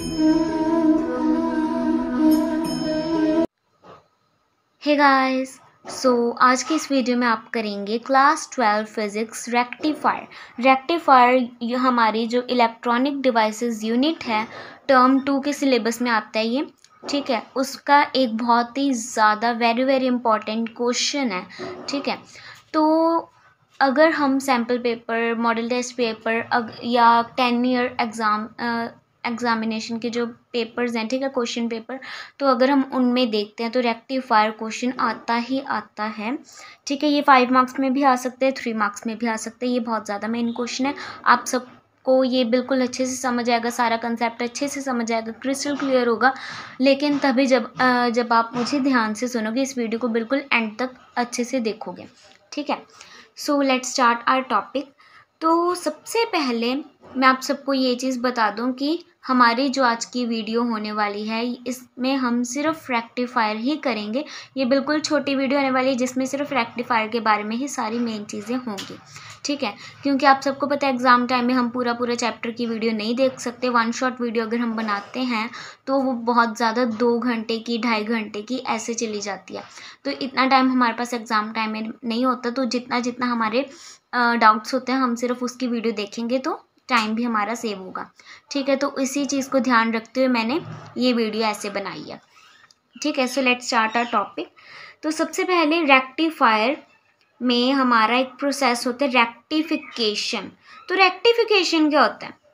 Hey guys, आज की इस वीडियो में आप करेंगे क्लास 12 फिज़िक्स रेक्टिफायर। रेक्टिफायर हमारी जो इलेक्ट्रॉनिक डिवाइसेस यूनिट है, टर्म 2 के सिलेबस में आता है ये, ठीक है। उसका एक बहुत ही ज़्यादा वेरी वेरी इंपॉर्टेंट क्वेश्चन है, ठीक है। तो अगर हम sample paper, model test paper या 10 ईयर एग्जामिनेशन के जो पेपर्स हैं, ठीक है, क्वेश्चन पेपर, तो अगर हम उनमें देखते हैं तो रेक्टिफायर क्वेश्चन आता ही आता है, ठीक है। ये 5 मार्क्स में भी आ सकते हैं, 3 मार्क्स में भी आ सकते हैं। ये बहुत ज़्यादा मेन क्वेश्चन है। आप सबको ये बिल्कुल अच्छे से समझ आएगा, सारा कंसेप्ट अच्छे से समझ आएगा, क्रिस्टल क्लियर होगा। लेकिन तभी जब आप मुझे ध्यान से सुनोगे, इस वीडियो को बिल्कुल एंड तक अच्छे से देखोगे, ठीक है। So let's start our topic. तो सबसे पहले मैं आप सबको ये चीज़ बता दूं कि हमारी जो आज की वीडियो होने वाली है, इसमें हम सिर्फ रेक्टिफायर ही करेंगे। ये बिल्कुल छोटी वीडियो होने वाली है जिसमें सिर्फ रेक्टिफायर के बारे में ही सारी मेन चीज़ें होंगी, ठीक है। क्योंकि आप सबको पता है एग्ज़ाम टाइम में हम पूरा चैप्टर की वीडियो नहीं देख सकते। वन शॉट वीडियो अगर हम बनाते हैं तो वो बहुत ज़्यादा 2 घंटे की, 2.5 घंटे की ऐसे चली जाती है। तो इतना टाइम हमारे पास एग्ज़ाम टाइम में नहीं होता। तो जितना हमारे डाउट्स होते हैं, हम सिर्फ उसकी वीडियो देखेंगे तो टाइम भी हमारा सेव होगा, ठीक है। तो इसी चीज़ को ध्यान रखते हुए मैंने ये वीडियो ऐसे बनाई है, ठीक है। So let's start our topic. तो सबसे पहले रेक्टिफायर में हमारा एक प्रोसेस होता है रेक्टिफिकेशन। तो रेक्टिफिकेशन क्या होता है?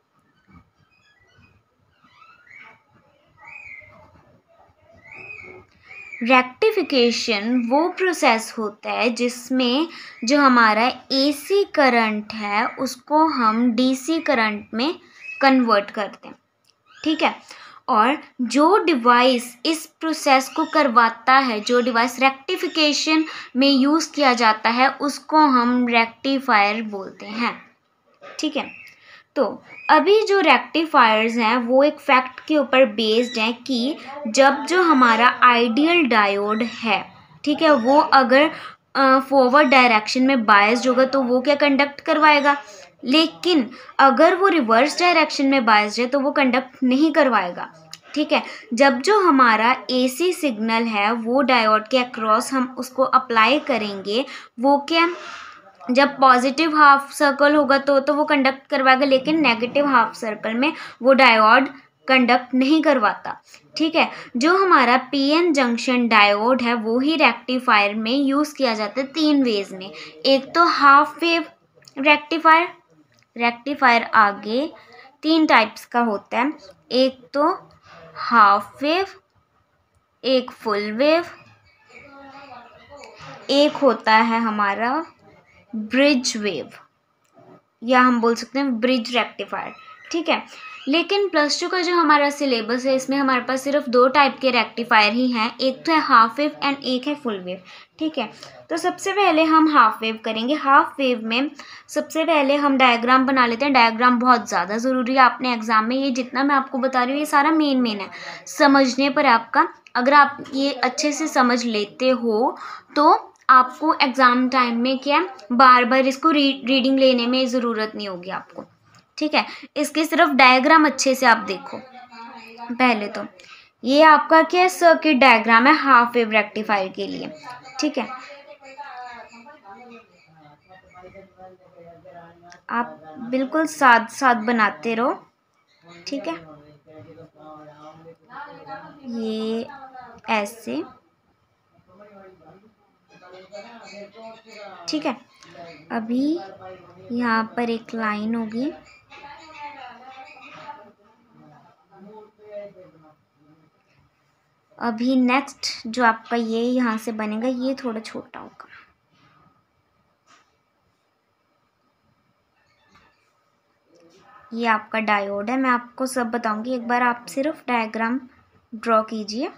रेक्टिफिकेशन वो प्रोसेस होता है जिसमें जो हमारा एसी करंट है उसको हम डीसी करंट में कन्वर्ट करते हैं, ठीक है। और जो डिवाइस इस प्रोसेस को करवाता है, जो डिवाइस रेक्टिफिकेशन में यूज़ किया जाता है, उसको हम रेक्टिफायर बोलते हैं, ठीक है। तो अभी जो रेक्टिफायर्स हैं वो एक फैक्ट के ऊपर बेस्ड हैं कि जब जो हमारा आइडियल डायोड है, ठीक है, वो अगर फॉरवर्ड डायरेक्शन में बायस्ड होगा तो वो क्या कंडक्ट करवाएगा। लेकिन अगर वो रिवर्स डायरेक्शन में बायस्ड है तो वो कंडक्ट नहीं करवाएगा, ठीक है। जब जो हमारा एसी सिग्नल है वो डायोड के अक्रॉस हम उसको अप्लाई करेंगे, वो क्या, जब पॉजिटिव हाफ सर्कल होगा तो वो कंडक्ट करवाएगा, लेकिन नेगेटिव हाफ सर्कल में वो डायोड कंडक्ट नहीं करवाता, ठीक है। जो हमारा पीएन जंक्शन डायोड है वो ही रेक्टिफायर में यूज़ किया जाता है 3 वेज में। एक तो हाफ वेव रेक्टिफायर, रेक्टिफायर आगे 3 टाइप्स का होता है। एक तो हाफ वेव, एक फुल वेव, एक होता है हमारा ब्रिज वेव, या हम बोल सकते हैं ब्रिज रेक्टिफायर, ठीक है। लेकिन +2 का जो हमारा सिलेबस है, इसमें हमारे पास सिर्फ 2 टाइप के रेक्टिफायर ही हैं। एक तो है हाफ वेव एंड एक है फुल वेव, ठीक है। तो सबसे पहले हम हाफ वेव करेंगे। हाफ वेव में सबसे पहले हम डायग्राम बना लेते हैं। डायग्राम बहुत ज़्यादा ज़रूरी है आपने एग्जाम में, ये जितना मैं आपको बता रही हूँ ये सारा मेन है, समझने पर आपका, अगर आप ये अच्छे से समझ लेते हो तो आपको एग्ज़ाम टाइम में क्या बार बार इसको रीडिंग लेने में ज़रूरत नहीं होगी आपको, ठीक है। इसके सिर्फ डायग्राम अच्छे से आप देखो। पहले तो ये आपका क्या सर्किट डायग्राम है हाफ वेव रेक्टिफायर के लिए, ठीक है। आप बिल्कुल साथ साथ बनाते रहो, ठीक है। ये ऐसे, ठीक है। अभी यहाँ पर एक लाइन होगी, अभी नेक्स्ट जो आपका ये यहाँ से बनेगा ये थोड़ा छोटा होगा। ये आपका डायोड है, मैं आपको सब बताऊंगी, एक बार आप सिर्फ डायग्राम ड्रॉ कीजिए।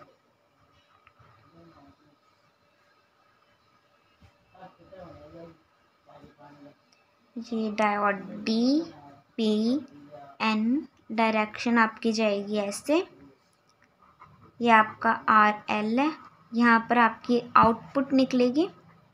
ये diode D P N, direction आपकी जाएगी ऐसे। ये आपका आर एल है, यहाँ पर आपकी आउटपुट निकलेगी,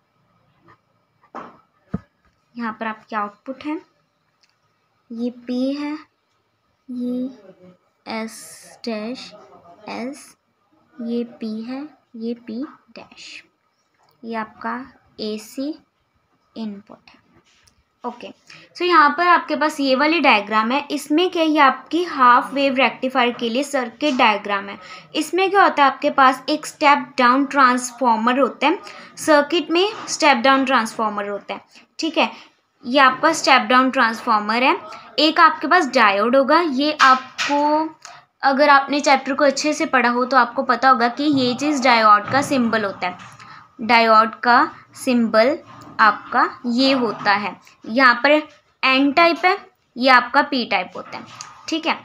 यहाँ पर आपकी आउटपुट है। ये पी है, ये एस डैश एस, ये पी है, ये पी डैश, ये आपका AC इनपुट है। ओके, सो यहाँ पर आपके पास ये वाली डायग्राम है। इसमें क्या, ये आपकी हाफ वेव रेक्टिफायर के लिए सर्किट डायग्राम है। इसमें क्या होता है, आपके पास एक स्टेप डाउन ट्रांसफॉर्मर होता है, सर्किट में स्टेप डाउन ट्रांसफॉर्मर होता है, ठीक है। ये आपका स्टेप डाउन ट्रांसफॉर्मर है। एक आपके पास डायोड होगा। ये आपको, अगर आपने चैप्टर को अच्छे से पढ़ा हो तो आपको पता होगा कि ये चीज़ डायोड का सिंबल होता है। डायोड का सिंबल आपका ये होता है। यहाँ पर N टाइप है, ये आपका P टाइप होता है, ठीक है।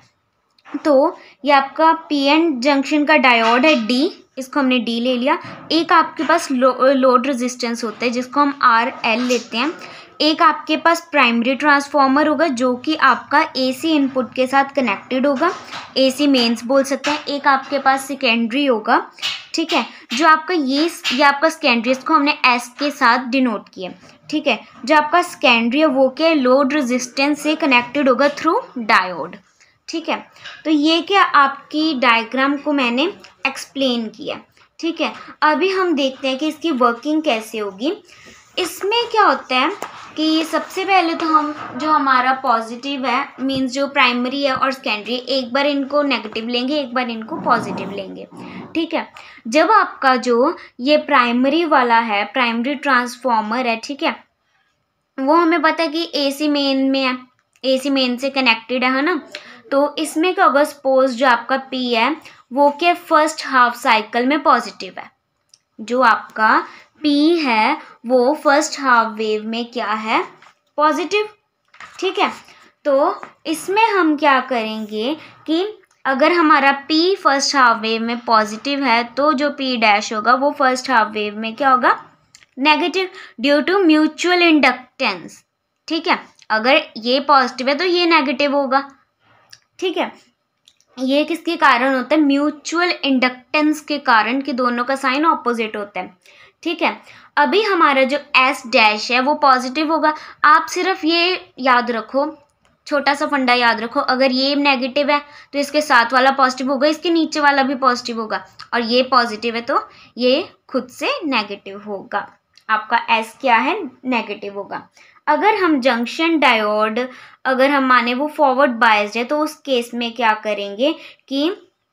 तो ये आपका PN जंक्शन का डायोड है D, इसको हमने D ले लिया। एक आपके पास लोड रेजिस्टेंस होता है जिसको हम RL लेते हैं। एक आपके पास प्राइमरी ट्रांसफॉर्मर होगा जो कि आपका AC इनपुट के साथ कनेक्टेड होगा, AC मेंस बोल सकते हैं। एक आपके पास सेकेंडरी होगा, ठीक है, जो आपका ये आपका सेकेंडरी, इसको हमने S के साथ डिनोट किया, ठीक है। जो आपका सेकेंडरी है वो क्या, लोड रेजिस्टेंस से कनेक्टेड होगा थ्रू डायोड, ठीक है। तो ये क्या आपकी डायग्राम को मैंने एक्सप्लेन किया, ठीक है। अभी हम देखते हैं कि इसकी वर्किंग कैसे होगी। इसमें क्या होता है कि सबसे पहले तो हम जो हमारा पॉजिटिव है, मींस जो प्राइमरी है और सेकेंडरी, एक बार इनको नेगेटिव लेंगे, एक बार इनको पॉजिटिव लेंगे, ठीक है। जब आपका जो ये प्राइमरी वाला है, प्राइमरी ट्रांसफॉर्मर है, ठीक है, वो हमें पता है कि AC मेन में है, AC मेन से कनेक्टेड है ना। तो इसमें क्या होगा, सपोज जो आपका P है वो के फर्स्ट हाफ साइकिल में पॉजिटिव है। जो आपका P है वो फर्स्ट हाफ वेव में क्या है, पॉजिटिव, ठीक है। तो इसमें हम क्या करेंगे कि अगर हमारा P फर्स्ट हाफ वेव में पॉजिटिव है तो जो P डैश होगा वो फर्स्ट हाफ वेव में क्या होगा, negative, due to mutual inductance, ठीक है। अगर ये पॉजिटिव है तो ये नेगेटिव होगा, ठीक है। ये किसके कारण होता है, म्यूचुअल इंडक्टेंस के कारण, कि दोनों का साइन ऑपोजिट होता है, ठीक है। अभी हमारा जो S डैश है वो पॉजिटिव होगा। आप सिर्फ ये याद रखो, छोटा सा फंडा याद रखो, अगर ये नेगेटिव है तो इसके साथ वाला पॉजिटिव होगा, इसके नीचे वाला भी पॉजिटिव होगा, और ये पॉजिटिव है तो ये खुद से नेगेटिव होगा। आपका S क्या है, नेगेटिव होगा। अगर हम जंक्शन डायोड, अगर हम माने वो फॉरवर्ड बायस्ड है, तो उस केस में क्या करेंगे कि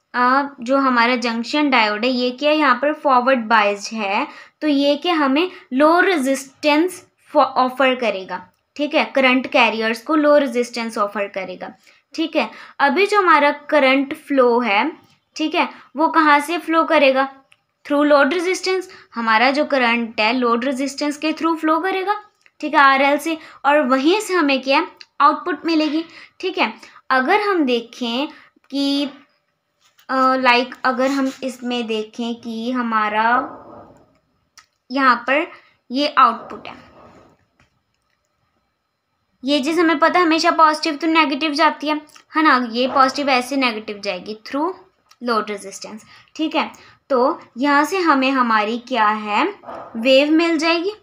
जो हमारा जंक्शन डायोड है ये क्या, यहाँ पर फॉरवर्ड बायस्ड है, तो ये क्या हमें लो रेजिस्टेंस ऑफर करेगा, ठीक है। करंट कैरियर्स को लो रेजिस्टेंस ऑफर करेगा, ठीक है। अभी जो हमारा करंट फ्लो है, ठीक है, वो कहाँ से फ्लो करेगा, थ्रू लोड रेजिस्टेंस। हमारा जो करंट है लोड रेजिस्टेंस के थ्रू फ्लो करेगा, ठीक है, RL से, और वहीं से हमें क्या आउटपुट मिलेगी, ठीक है। अगर हम देखें कि अगर हम इसमें देखें कि हमारा यहाँ पर ये आउटपुट है, ये चीज़ हमें पता है हमेशा पॉजिटिव तो नेगेटिव जाती है ना, ये पॉजिटिव ऐसे नेगेटिव जाएगी थ्रू लोड रेजिस्टेंस, ठीक है। तो यहाँ से हमें हमारी क्या है, वेव मिल जाएगी।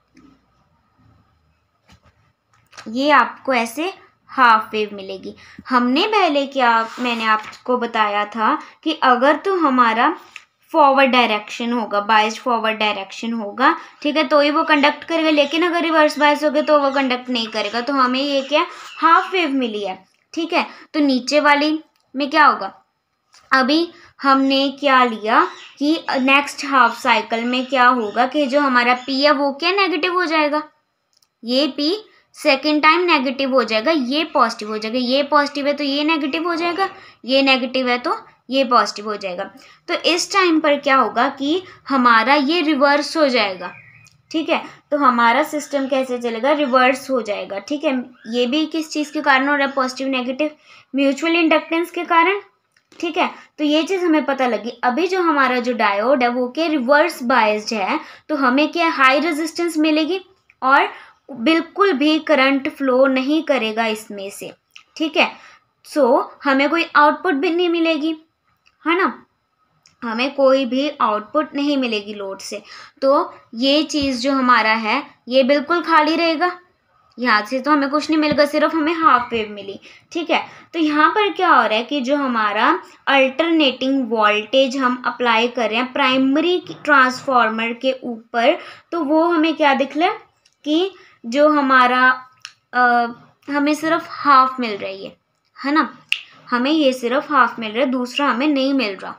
ये आपको ऐसे हाफ वेव मिलेगी। हमने पहले क्या, मैंने आपको बताया था कि अगर तो हमारा फॉरवर्ड डायरेक्शन होगा, बायस्ड फॉरवर्ड डायरेक्शन होगा, ठीक है, तो ही वो कंडक्ट करेगा, लेकिन अगर रिवर्स बायस होगा तो वो कंडक्ट नहीं करेगा। तो हमें ये क्या हाफ वेव मिली है, ठीक है। तो नीचे वाली में क्या होगा, अभी हमने क्या लिया कि नेक्स्ट हाफ साइकिल में क्या होगा कि जो हमारा P है वो क्या नेगेटिव हो जाएगा, ये P सेकेंड टाइम नेगेटिव हो जाएगा, ये पॉजिटिव हो जाएगा, ये पॉजिटिव है तो ये नेगेटिव हो जाएगा, ये नेगेटिव है तो ये पॉजिटिव हो जाएगा। तो इस टाइम पर क्या होगा कि हमारा ये रिवर्स हो जाएगा, ठीक है। तो हमारा सिस्टम कैसे चलेगा, रिवर्स हो जाएगा, ठीक है। ये भी किस चीज़ के कारण हो रहा है, पॉजिटिव नेगेटिव, म्यूचुअल इंडक्टेंस के कारण, ठीक है। तो ये चीज़ हमें पता लगी। अभी जो हमारा जो डायोड है वो क्या रिवर्स बायस्ड है, तो हमें क्या हाई रेजिस्टेंस मिलेगी और बिल्कुल भी करंट फ्लो नहीं करेगा इसमें से, ठीक है। सो हमें कोई आउटपुट भी नहीं मिलेगी, है ना, हमें कोई भी आउटपुट नहीं मिलेगी लोड से। तो ये चीज़ जो हमारा है ये बिल्कुल खाली रहेगा, यहाँ से तो हमें कुछ नहीं मिलेगा, सिर्फ हमें हाफ वेव मिली, ठीक है। तो यहाँ पर क्या हो रहा है कि जो हमारा अल्टरनेटिंग वोल्टेज हम अप्लाई कर रहे हैं प्राइमरी ट्रांसफार्मर के ऊपर, तो वो हमें क्या दिख रहा है कि जो हमारा हमें सिर्फ हाफ मिल रही है ना, हमें ये सिर्फ हाफ मिल रहा है, दूसरा हमें नहीं मिल रहा।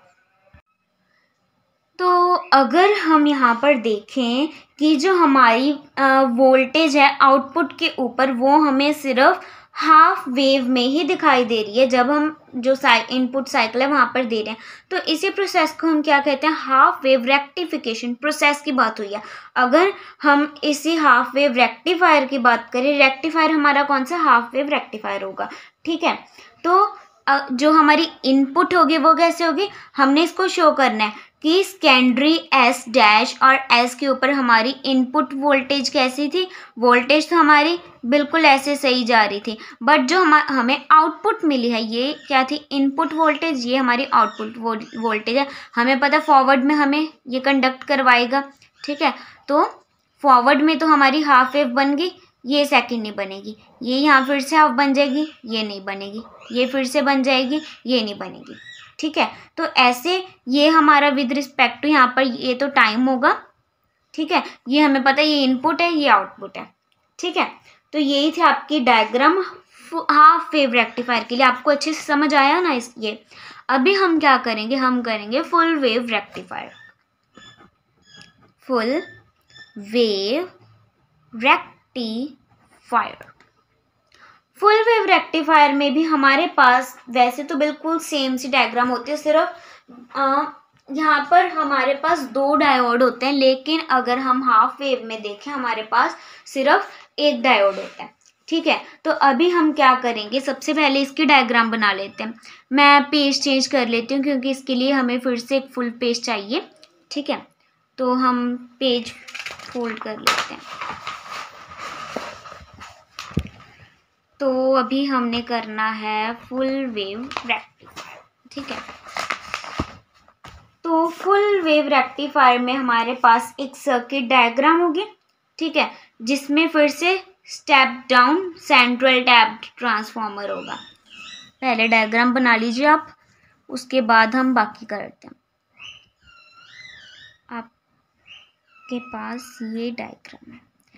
तो अगर हम यहाँ पर देखें कि जो हमारी वोल्टेज है आउटपुट के ऊपर, वो हमें सिर्फ हाफ वेव में ही दिखाई दे रही है जब हम जो इनपुट साइकिल है वहाँ पर दे रहे हैं। तो इसी प्रोसेस को हम क्या कहते हैं, हाफ वेव रेक्टिफिकेशन प्रोसेस की बात हुई है। अगर हम इसी हाफ वेव रेक्टिफायर की बात करें, रेक्टिफायर हमारा कौन सा, हाफ वेव रेक्टिफायर होगा, ठीक है। तो जो हमारी इनपुट होगी वो कैसे होगी, हमने इसको शो करना है कि सेकेंडरी एस डैश और एस के ऊपर हमारी इनपुट वोल्टेज कैसी थी, वोल्टेज तो हमारी बिल्कुल ऐसे सही जा रही थी, बट जो हमें आउटपुट मिली है ये क्या थी, इनपुट वोल्टेज, ये हमारी आउटपुट वोल्टेज है। हमें पता है फॉरवर्ड में हमें ये कंडक्ट करवाएगा, ठीक है। तो फॉरवर्ड में तो हमारी हाफ वेव बन गई, ये सेकंड नहीं बनेगी, ये यहाँ फिर से हाफ बन जाएगी, ये नहीं बनेगी, ये फिर से बन जाएगी, ये नहीं बनेगी, ठीक है। तो ऐसे ये हमारा विद रिस्पेक्ट टू यहाँ पर ये तो टाइम होगा, ठीक है, ये हमें पता है ये इनपुट है, ये आउटपुट है, ठीक है। तो यही थी आपकी डायग्राम हाफ वेव रेक्टिफायर के लिए। आपको अच्छे से समझ आया ना ये। अभी हम क्या करेंगे, हम करेंगे full wave rectifier. Full wave rectifier, full wave rectifier में भी हमारे पास वैसे तो बिल्कुल सेम सी डायग्राम होती है, सिर्फ यहाँ पर हमारे पास 2 डायोड होते हैं, लेकिन अगर हम हाफ वेव में देखें हमारे पास सिर्फ 1 डायोड होता है, ठीक है। तो अभी हम क्या करेंगे, सबसे पहले इसकी डायग्राम बना लेते हैं। मैं पेज चेंज कर लेती हूँ क्योंकि इसके लिए हमें फिर से एक फुल पेज चाहिए, ठीक है। तो हम पेज फोल्ड कर लेते हैं। तो अभी हमने करना है फुल वेव रेक्टिफायर, ठीक है। तो फुल वेव रेक्टिफायर में हमारे पास एक सर्किट डायग्राम होगी, ठीक है, जिसमें फिर से step down central tapped transformer होगा। पहले डायग्राम बना लीजिए आप, उसके बाद हम बाकी करते हैं। आपके पास ये डायग्राम है,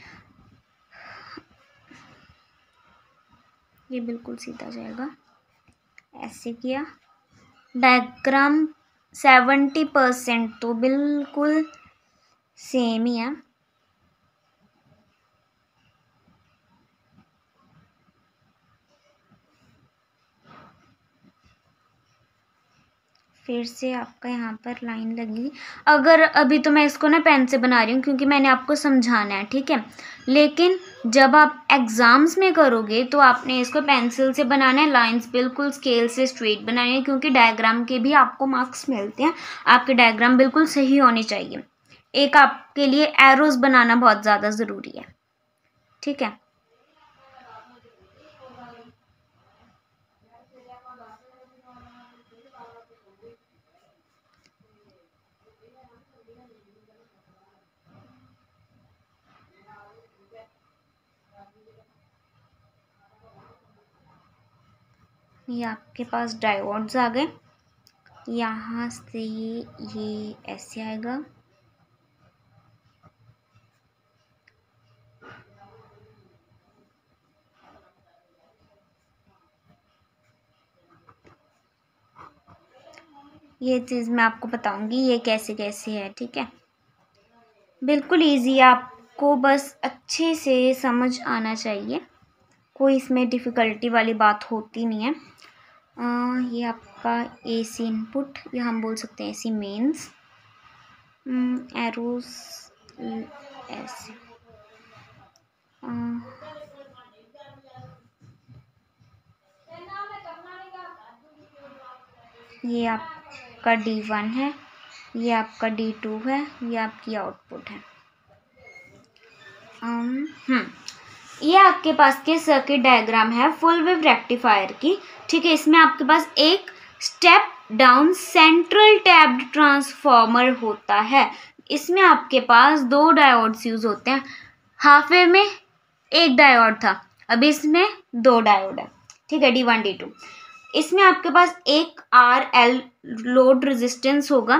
ये बिल्कुल सीधा जाएगा, ऐसे किया। डायग्राम 70% तो बिल्कुल सेम ही है, फिर से आपका यहाँ पर लाइन लगेगी। अगर अभी तो मैं इसको ना पेन से बना रही हूँ क्योंकि मैंने आपको समझाना है, ठीक है, लेकिन जब आप एग्ज़ाम्स में करोगे तो आपने इसको पेंसिल से बनाना है, लाइंस बिल्कुल स्केल से स्ट्रेट बनानी है, क्योंकि डायग्राम के भी आपको मार्क्स मिलते हैं। आपके डायग्राम बिल्कुल सही होनी चाहिए। एक आपके लिए एरोज बनाना बहुत ज़्यादा ज़रूरी है, ठीक है। ये आपके पास डायोड्स आ गए, यहाँ से ये ऐसे आएगा, ये चीज़ मैं आपको बताऊंगी ये कैसे कैसे है, ठीक है। बिल्कुल इजी, आपको बस अच्छे से समझ आना चाहिए, कोई इसमें डिफ़िकल्टी वाली बात होती नहीं है। ये आपका एसी इनपुट, या हम बोल सकते हैं एसी मेंस, एरोस ऐसे, ये आपका D1 है, ये आपका D2 है, ये आपकी आउटपुट है। ये आपके पास के सर्किट डायग्राम है फुल वेव रेक्टिफायर की, ठीक है। इसमें आपके पास एक step down central tapped transformer होता है। इसमें आपके पास 2 डायोड्स यूज होते हैं। हाफ वेव में एक डायोड था, अभी इसमें 2 डायोड है, ठीक है, D1 D2। इसमें आपके पास एक RL लोड रेजिस्टेंस होगा,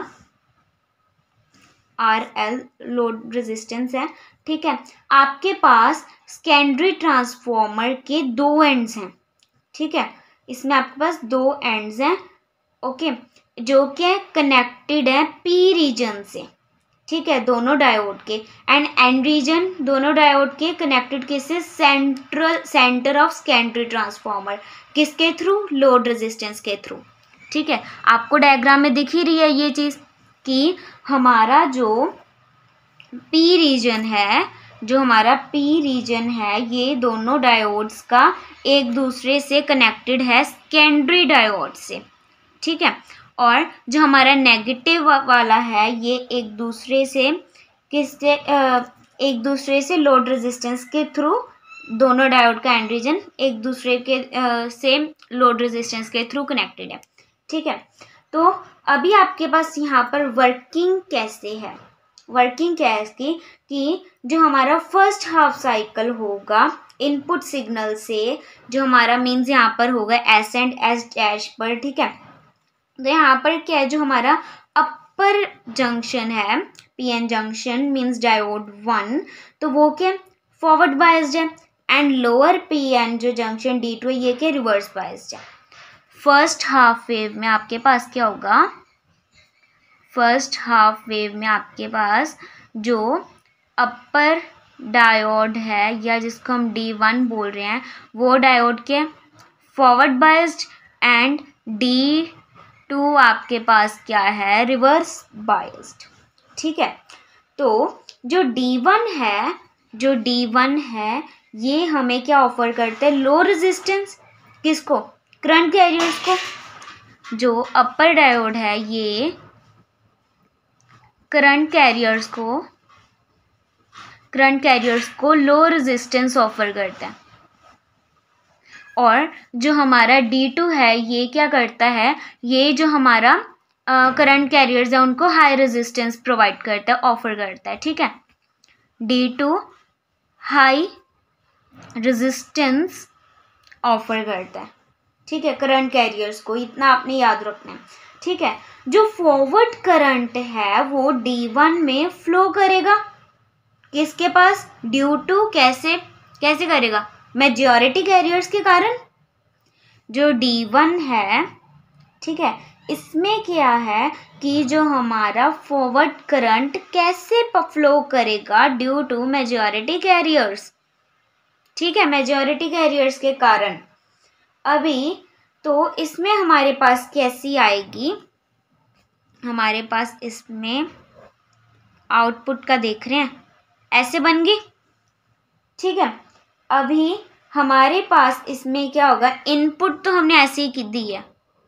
RL लोड रेजिस्टेंस है, ठीक है। आपके पास सेकेंडरी ट्रांसफॉर्मर के 2 एंड्स हैं, ठीक है, इसमें आपके पास 2 एंड्स हैं, ओके, जो कि कनेक्टेड है P रीजन से, ठीक है, दोनों डायोड के, एंड एंड रीजन दोनों डायोड के कनेक्टेड किससे, सेंटर ऑफ सेकेंडरी ट्रांसफॉर्मर, किसके थ्रू, लोड रेजिस्टेंस के थ्रू, ठीक है। आपको डायग्राम में दिख ही रही है ये चीज़ कि हमारा जो P रीजन है, जो हमारा P रीजन है, ये दोनों डायोड्स का एक दूसरे से कनेक्टेड है सेकेंडरी डायोड से, ठीक है। और जो हमारा नेगेटिव वाला है, ये एक दूसरे से किससे, एक दूसरे से लोड रेजिस्टेंस के थ्रू, दोनों डायोड का एंड रीजन एक दूसरे के से लोड रेजिस्टेंस के थ्रू कनेक्टेड है, ठीक है। तो अभी आपके पास यहाँ पर वर्किंग कैसे है, वर्किंग क्या है इसकी, कि जो हमारा फर्स्ट हाफ साइकिल होगा इनपुट सिग्नल से, जो हमारा मीन्स यहाँ पर होगा S एंड S डैश पर, ठीक है। तो यहाँ पर क्या है, जो हमारा अपर जंक्शन है, PN जंक्शन मीन्स डायोड 1, तो वो क्या फॉरवर्ड बायस्ड है, एंड लोअर PN जो जंक्शन D2 है, ये क्या रिवर्स बायस्ड है। फर्स्ट हाफ वेव में आपके पास क्या होगा, फर्स्ट हाफ वेव में आपके पास जो अपर डायोड है, या जिसको हम D1 बोल रहे हैं, वो डायोड के फॉरवर्ड बायस्ड, एंड D2 आपके पास क्या है, रिवर्स बायस्ड, ठीक है। तो जो D1 है, जो D1 है, ये हमें क्या ऑफर करते हैं, लो रेजिस्टेंस, किसको, करंट कैरियर्स को। जो अपर डायोड है, ये करंट कैरियर्स को लो रेजिस्टेंस ऑफर करता है, और जो हमारा D2 है, ये क्या करता है, ये जो हमारा करंट कैरियर्स है उनको हाई रेजिस्टेंस प्रोवाइड करता है, ऑफर करता है, ठीक है। D2 हाई रेजिस्टेंस ऑफर करता है, ठीक है, करंट कैरियर्स को, इतना आपने याद रखना है, ठीक है। जो फॉरवर्ड करंट है वो D1 में फ्लो करेगा, किसके पास, D2, कैसे करेगा, मेजॉरिटी कैरियर्स के कारण। जो D1 है, ठीक है, इसमें क्या है कि जो हमारा फॉरवर्ड करंट कैसे फ्लो करेगा, ड्यू टू मेजॉरिटी कैरियर्स, ठीक है, मेजॉरिटी कैरियर्स के कारण। अभी तो इसमें हमारे पास कैसी आएगी, हमारे पास इसमें आउटपुट का देख रहे हैं, ऐसे बन गई, ठीक है। अभी हमारे पास इसमें क्या होगा, इनपुट तो हमने ऐसे ही दी है,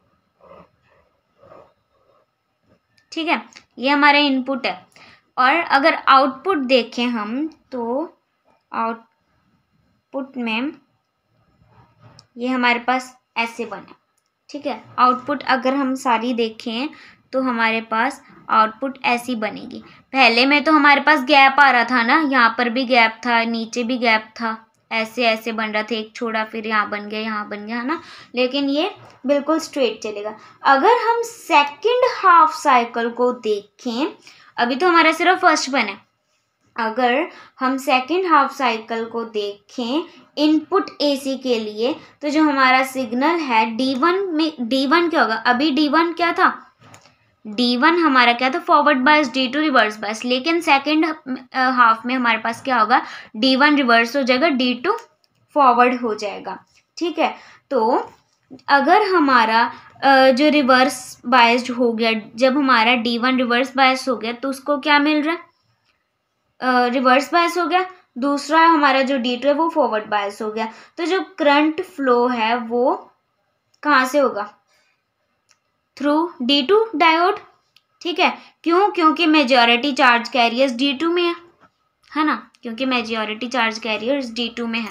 ठीक है, ये हमारा इनपुट है। और अगर आउटपुट देखें हम, तो आउटपुट में ये हमारे पास ऐसे बना, ठीक है। आउटपुट अगर हम सारी देखें तो हमारे पास आउटपुट ऐसी बनेगी। पहले में तो हमारे पास गैप आ रहा था ना, यहाँ पर भी गैप था, नीचे भी गैप था, ऐसे बन रहा था, एक छोड़ा, फिर यहाँ बन गया, है ना, लेकिन ये बिल्कुल स्ट्रेट चलेगा। अगर हम सेकंड हाफ साइकिल को देखें, अभी तो हमारा सिर्फ फर्स्ट बना, अगर हम सेकंड हाफ साइकिल को देखें इनपुट AC के लिए, तो जो हमारा सिग्नल है D1 में, D1 क्या होगा, अभी D1 क्या था, D1 हमारा क्या था, forward bias, D2 reverse bias, लेकिन सेकंड हाफ में हमारे पास क्या होगा, D1 रिवर्स हो जाएगा, D2 फॉरवर्ड हो जाएगा, ठीक है। तो अगर हमारा जो रिवर्स बायस्ड हो गया, जब हमारा D1 रिवर्स बायस हो गया, तो उसको क्या मिल रहा है, रिवर्स बायस हो गया। दूसरा हमारा जो D2 है वो फॉरवर्ड बायस हो गया। तो जो करंट फ्लो है वो कहाँ से होगा, थ्रू D2 डायोड, ठीक है। क्यों, क्योंकि मेजॉरिटी चार्ज कैरियर्स D2 में है ना, क्योंकि मेजॉरिटी चार्ज कैरियर्स D2 में है।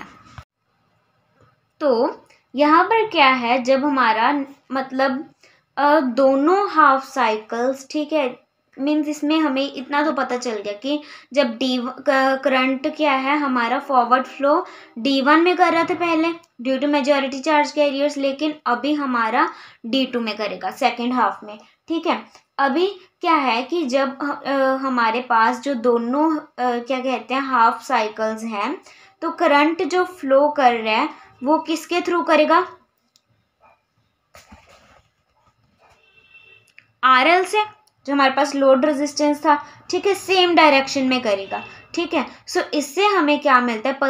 तो यहाँ पर क्या है, जब हमारा मतलब दोनों हाफ साइकिल्स, ठीक है, मीन्स इसमें हमें इतना तो पता चल गया कि जब करंट क्या है हमारा फॉरवर्ड फ्लो D1 में कर रहा था पहले due to majority charge carriers, लेकिन अभी हमारा D2 में करेगा सेकेंड हाफ में। ठीक है, अभी क्या है कि जब हमारे पास जो दोनों क्या कहते हैं हाफ साइकिल्स हैं, तो करंट जो फ्लो कर रहा है वो किसके थ्रू करेगा, RL से, जो हमारे पास लोड रेजिस्टेंस था। ठीक है, सेम डायरेक्शन में करेगा। ठीक है, सो इससे हमें क्या मिलता है,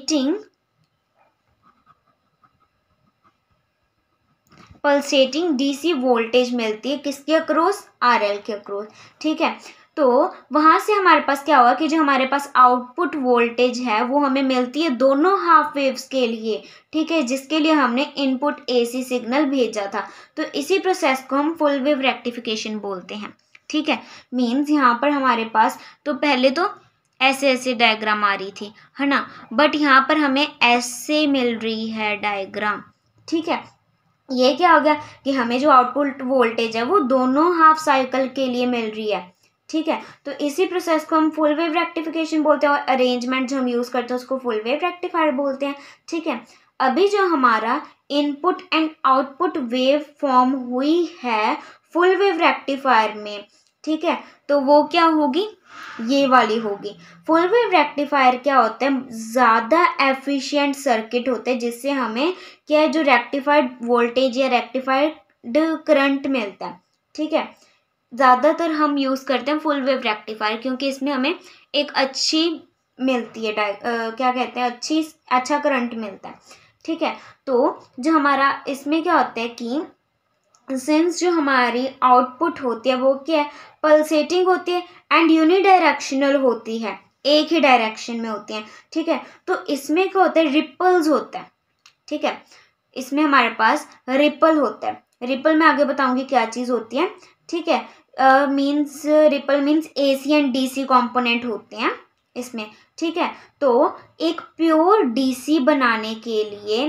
पल्सेटिंग डीसी वोल्टेज मिलती है किसके अक्रॉस, RL के अक्रॉस। ठीक है, तो वहां से हमारे पास क्या हुआ कि जो हमारे पास आउटपुट वोल्टेज है वो हमें मिलती है दोनों हाफ वेव्स के लिए। ठीक है, जिसके लिए हमने इनपुट AC सिग्नल भेजा था। तो इसी प्रोसेस को हम फुल वेव रेक्टिफिकेशन बोलते हैं। ठीक है, मीन्स यहाँ पर हमारे पास तो पहले तो ऐसे ऐसे डायग्राम आ रही थी, है ना, बट यहाँ पर हमें ऐसे मिल रही है डायग्राम। ठीक है, ये क्या हो गया कि हमें जो आउटपुट वोल्टेज है वो दोनों हाफ साइकिल के लिए मिल रही है। ठीक है, तो इसी प्रोसेस को हम फुल वेव रेक्टिफिकेशन बोलते हैं और अरेंजमेंट जो हम यूज़ करते हैं उसको फुल वेव रेक्टिफायर बोलते हैं। ठीक है, अभी जो हमारा input and output waveform हुई है फुल वेव रेक्टिफायर में, ठीक है, तो वो क्या होगी, ये वाली होगी। फुल वेव रेक्टिफायर क्या होता है, ज़्यादा एफिशिएंट सर्किट होते हैं जिससे हमें क्या है, जो रेक्टिफाइड वोल्टेज या रेक्टिफाइड करंट मिलता है। ठीक है, ज़्यादातर हम यूज़ करते हैं फुल वेव रेक्टिफायर क्योंकि इसमें हमें एक अच्छी मिलती है क्या कहते हैं, अच्छा करंट मिलता है। ठीक है, तो जो हमारा इसमें क्या होता है कि सिंस जो हमारी आउटपुट होती है वो क्या है, पल्सेटिंग होती है एंड यूनिडायरेक्शनल होती है, एक ही डायरेक्शन में होती है। ठीक है, तो इसमें क्या होता है, रिपल्स होता है। ठीक है, इसमें हमारे पास रिपल होता है। रिपल मैं आगे बताऊंगी क्या चीज़ होती है। ठीक है, means ripple means AC and DC component होते हैं इसमें। ठीक है, तो एक प्योर DC बनाने के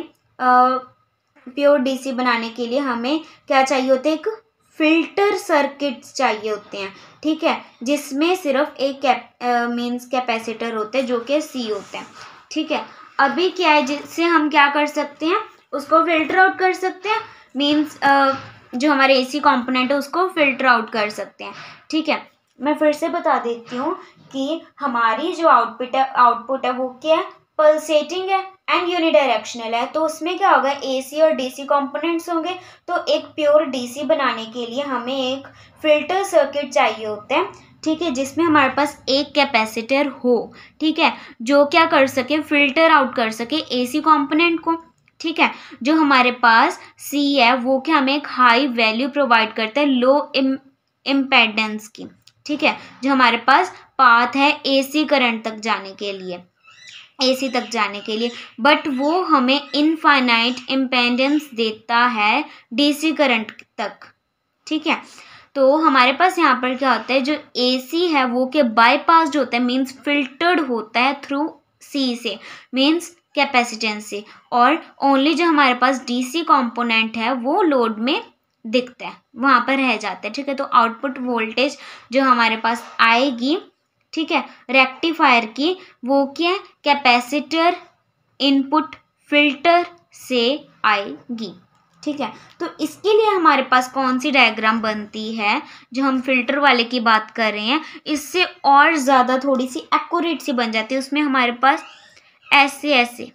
लिए हमें क्या चाहिए होता है, एक फिल्टर सर्किट्स चाहिए होते हैं। ठीक है, जिसमें सिर्फ एक मीन्स कैपेसिटर होते हैं जो कि C होते हैं। ठीक है, अभी क्या है, जिससे हम क्या कर सकते हैं, उसको फिल्टर आउट कर सकते हैं, मीन्स जो हमारे AC कंपोनेंट है उसको फिल्टर आउट कर सकते हैं। ठीक है, मैं फिर से बता देती हूँ कि हमारी जो आउटपुट है वो क्या है, पल्सेटिंग है एंड यूनिडायरेक्शनल है। तो उसमें क्या होगा, AC और DC कंपोनेंट्स होंगे। तो एक प्योर DC बनाने के लिए हमें एक फिल्टर सर्किट चाहिए होता है। ठीक है, जिसमें हमारे पास एक कैपेसिटर हो, ठीक है, जो क्या कर सके, फिल्टर आउट कर सके AC कंपोनेंट को। ठीक है, जो हमारे पास C है वो क्या हमें एक हाई वैल्यू प्रोवाइड करता है लो इम्पेडेंस की। ठीक है, जो हमारे पास पाथ है AC करंट तक जाने के लिए, AC तक जाने के लिए, बट वो हमें इनफाइनाइट इम्पेडेंस देता है DC करंट तक। ठीक है, तो हमारे पास यहाँ पर क्या होता है, जो AC है वो के बाईपास जो होता है मीन्स फिल्टर्ड होता है थ्रू C से, मीन्स कैपेसिटेंस से, और ओनली जो हमारे पास DC कंपोनेंट है वो लोड में दिखता है, वहाँ पर रह जाता है। ठीक है, तो आउटपुट वोल्टेज जो हमारे पास आएगी, ठीक है, रेक्टिफायर की, वो क्या है, कैपेसिटर इनपुट फिल्टर से आएगी। ठीक है, तो इसके लिए हमारे पास कौन सी डायग्राम बनती है, जो हम फिल्टर वाले की बात कर रहे हैं, इससे और ज़्यादा थोड़ी सी एक्यूरेट सी बन जाती है। उसमें हमारे पास ऐसे ऐसे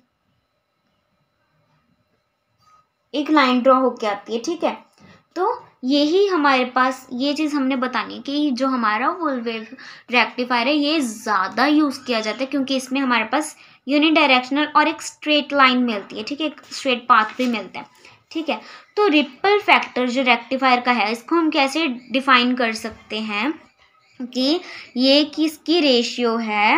एक लाइन ड्रॉ होके आती है। ठीक है, तो यही हमारे पास ये चीज़ हमने बतानी है कि जो हमारा फुल वेव रेक्टिफायर है ये ज़्यादा यूज़ किया जाता है क्योंकि इसमें हमारे पास यूनिडायरेक्शनल और एक स्ट्रेट लाइन मिलती है। ठीक है, एक स्ट्रेट पाथ भी मिलता है। ठीक है, तो रिपल फैक्टर जो रेक्टिफायर का है इसको हम कैसे डिफाइन कर सकते हैं कि ये किसकी रेशियो है,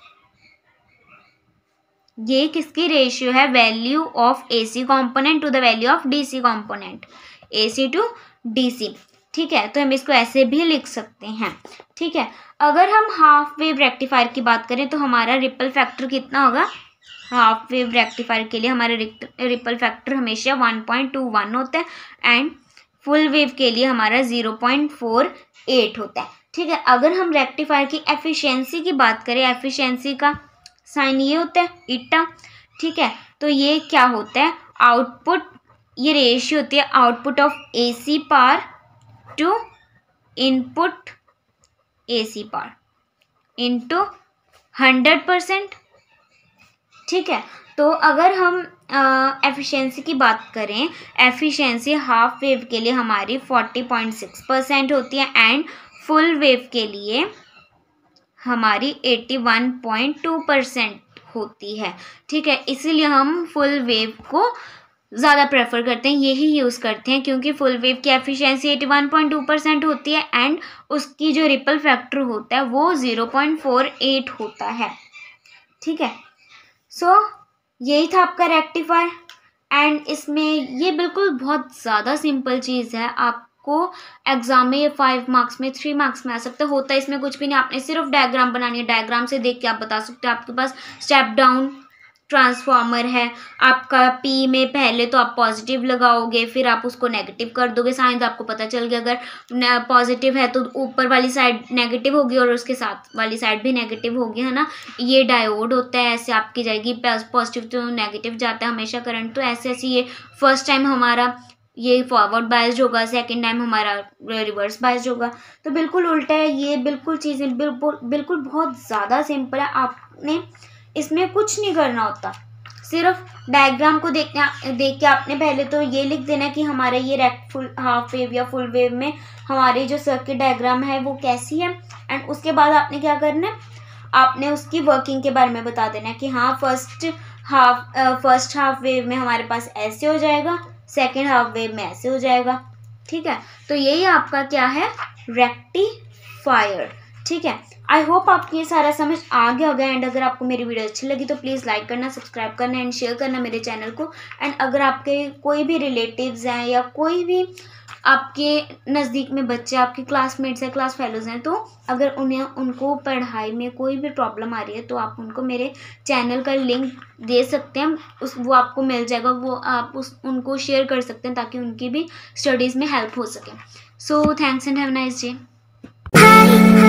ये किसकी रेशियो है, value of AC component to the value of DC component, AC to DC। ठीक है, तो हम इसको ऐसे भी लिख सकते हैं। ठीक है, अगर हम हाफ वेव रेक्टिफायर की बात करें तो हमारा रिपल फैक्टर कितना होगा, हाफ वेव रेक्टिफायर के लिए हमारा रिपल फैक्टर हमेशा 1.21 होता है एंड फुल वेव के लिए हमारा 0.48 होता है। ठीक है। अगर हम रेक्टिफायर की एफिशिएंसी की बात करें, एफिशिएंसी का साइन ये होता है ईटा, ठीक है। तो ये क्या होता है, आउटपुट, ये रेशियो होती है output of AC power to input AC power into 100%, ठीक है। तो अगर हम एफिशिएंसी की बात करें, एफिशिएंसी हाफ वेव के लिए हमारी 40.6% होती है एंड फुल वेव के लिए हमारी 81.2% होती है, ठीक है। इसीलिए हम फुल वेव को ज़्यादा प्रेफर करते हैं, यही यूज़ करते हैं, क्योंकि फुल वेव की एफिशिएंसी 81.2% होती है एंड उसकी जो रिपल फैक्टर होता है वो 0.48 होता है, ठीक है। सो यही था आपका रेक्टिफायर एंड इसमें ये बिल्कुल बहुत ज़्यादा सिंपल चीज़ है। आपको एग्जाम में ये 5 मार्क्स में 3 मार्क्स में आ सकता है, होता है इसमें कुछ भी नहीं, आपने सिर्फ डायग्राम बनानी है, डायग्राम से देख के आप बता सकते हो। आपके पास स्टेप डाउन ट्रांसफॉर्मर है, आपका पी में पहले तो आप पॉजिटिव लगाओगे, फिर आप उसको नेगेटिव कर दोगे, साइन तो आपको पता चल गया, अगर पॉजिटिव है तो ऊपर वाली साइड नेगेटिव होगी और उसके साथ वाली साइड भी नेगेटिव होगी, है ना। ये डायोड होता है, ऐसे आपकी जाएगी, पॉजिटिव तो नेगेटिव जाता है हमेशा करंट, तो ऐसे ऐसे ये फर्स्ट टाइम हमारा ये फॉरवर्ड बायस्ड होगा, सेकेंड टाइम हमारा रिवर्स बायस्ड होगा, तो बिल्कुल उल्टा है ये, बिल्कुल चीज़ें बिल्कुल बहुत ज़्यादा सिंपल है। आपने इसमें कुछ नहीं करना होता, सिर्फ डायग्राम को देख के आपने पहले तो ये लिख देना कि हमारा ये फुल हाफ वेव या फुल वेव में हमारी जो सर्किट डायग्राम है वो कैसी है, एंड उसके बाद आपने क्या करना है, आपने उसकी वर्किंग के बारे में बता देना कि हाँ फर्स्ट हाफ वेव में हमारे पास ऐसे हो जाएगा, सेकेंड हाफ वेव में ऐसे हो जाएगा, ठीक है। तो यही आपका क्या है, रेक्टिफायर, ठीक है। आई होप आपको ये सारा समझ आ गया होगा एंड अगर आपको मेरी वीडियो अच्छी लगी तो प्लीज़ लाइक करना, सब्सक्राइब करना एंड शेयर करना मेरे चैनल को। एंड अगर आपके कोई भी रिलेटिव्स हैं या कोई भी आपके नज़दीक में बच्चे, आपके क्लासमेट्स हैं, क्लास फेलोज़ हैं, तो अगर उनको पढ़ाई में कोई भी प्रॉब्लम आ रही है तो आप उनको मेरे चैनल का लिंक दे सकते हैं, वो आपको मिल जाएगा, वो आप उनको शेयर कर सकते हैं ताकि उनकी भी स्टडीज़ में हेल्प हो सके। So thanks and have a nice day.